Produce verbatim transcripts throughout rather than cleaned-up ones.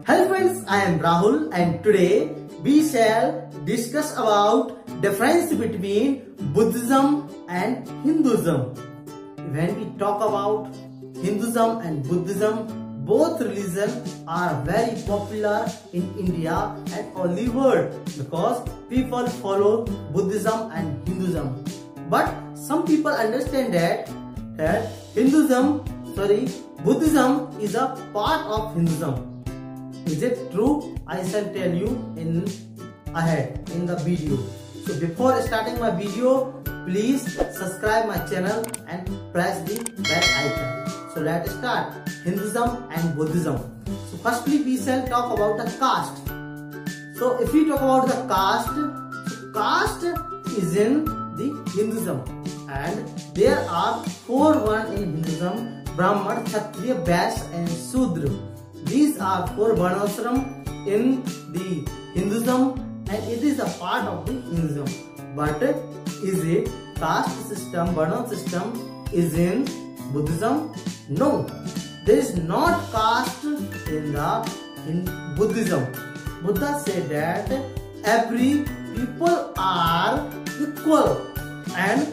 Hello friends, I am Rahul and today we shall discuss about difference between Buddhism and Hinduism. When we talk about Hinduism and Buddhism, both religions are very popular in India and all the world because people follow Buddhism and Hinduism. But some people understand that, that Hinduism, sorry, Buddhism is a part of Hinduism. Is it true? I shall tell you in ahead in the video. So before starting my video, please subscribe my channel and press the bell icon. So let's start Hinduism and Buddhism. So firstly we shall talk about the caste. So if we talk about the caste, so caste is in the Hinduism and there are four one in Hinduism: Brahman, Kshatriya, Vaishya and Shudra. These are four varnashram in the Hinduism and it is a part of the Hinduism. But is it caste system, varna system is in Buddhism? No, there is not caste in the in Buddhism. Buddha said that every people are equal and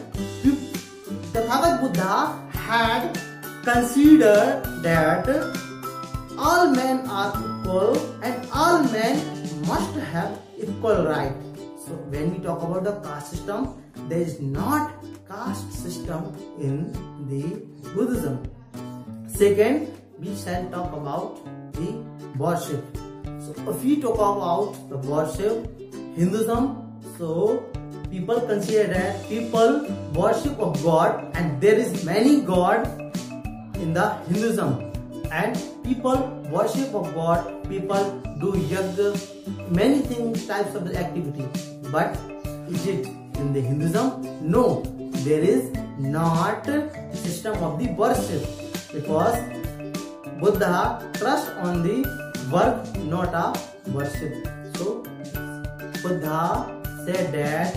Tathagata Buddha had considered that all men are equal and all men must have equal right. So when we talk about the caste system, there is not caste system in the Buddhism. Second, we shall talk about the worship. So if we talk about the worship, Hinduism, so people consider that people worship of God and there is many God in the Hinduism. And people worship of God, people do yajna, many things, types of the activity. But is it in the Hinduism? No, there is not system of the worship because Buddha trust on the work, not a worship. So Buddha said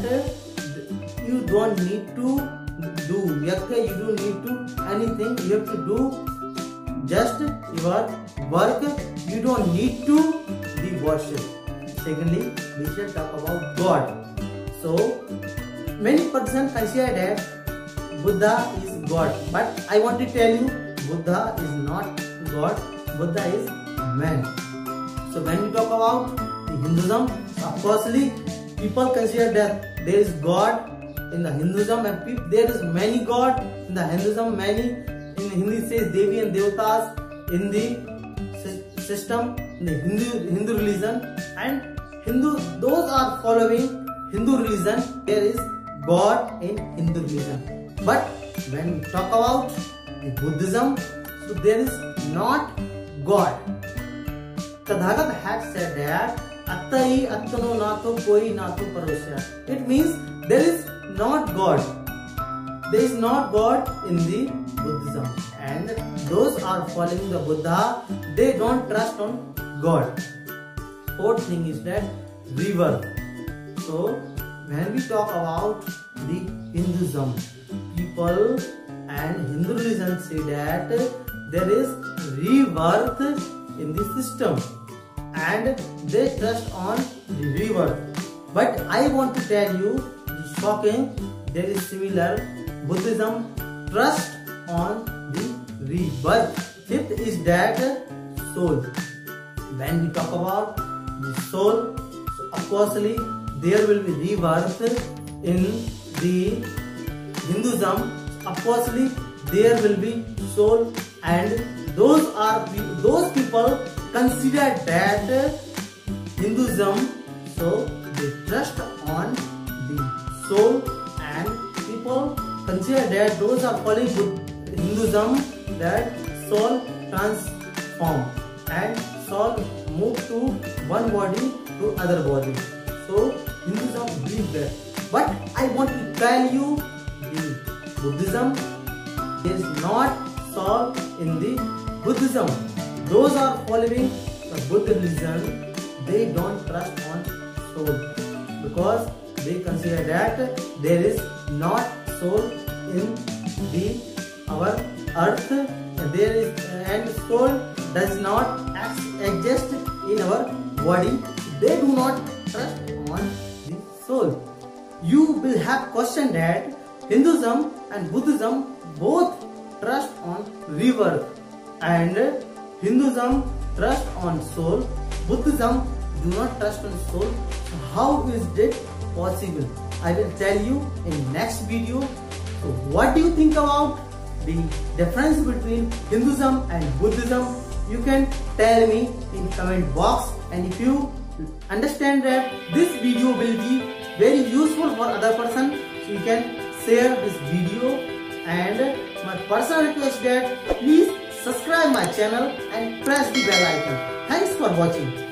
that you don't need to do yajna, you don't need to anything, you have to do just your work, you don't need to be worship. Secondly, we shall talk about God. So, many persons consider that Buddha is God, but I want to tell you, Buddha is not God, Buddha is man. So, when we talk about the Hinduism, of course, people consider that there is God in the Hinduism and there is many God in the Hinduism, many. In Hindi says Devi and Devatas in the system, in the Hindu Hindu religion, and Hindu those are following Hindu religion. There is God in Hindu religion. But when we talk about the Buddhism, so there is not God. Tathagata had said that Attai Attano Nato Koi Nato Parosya. It means there is not God. There is not God in the Buddhism, and those are following the Buddha, they don't trust on God. Fourth thing is that rebirth. So when we talk about the Hinduism, people and Hindu religion say that there is rebirth in the system and they trust on the rebirth. But I want to tell you, shocking, there is similar. Buddhism trust on the rebirth. Fifth is that soul. When we talk about the soul, so of course there will be rebirth in the Hinduism. Of course there will be soul, and those are those people consider that Hinduism, so they trust on the soul, and people consider that those are following Hinduism that soul transform and soul move to one body to other body. So Hinduism believes that. But I want to tell you the Buddhism is not soul in the Buddhism. Those are following the Buddha religion, they don't trust on soul because they consider that there is not soul in the our earth, there is and soul does not exist in our body. They do not trust on the soul. You will have questioned that Hinduism and Buddhism both trust on rebirth, and Hinduism trust on soul. Buddhism do not trust on soul. So how is it possible? I will tell you in next video. So what do you think about the difference between Hinduism and Buddhism? You can tell me in comment box, and if you understand that this video will be very useful for other person, so you can share this video. And my personal request that please subscribe my channel and press the bell icon. Thanks for watching.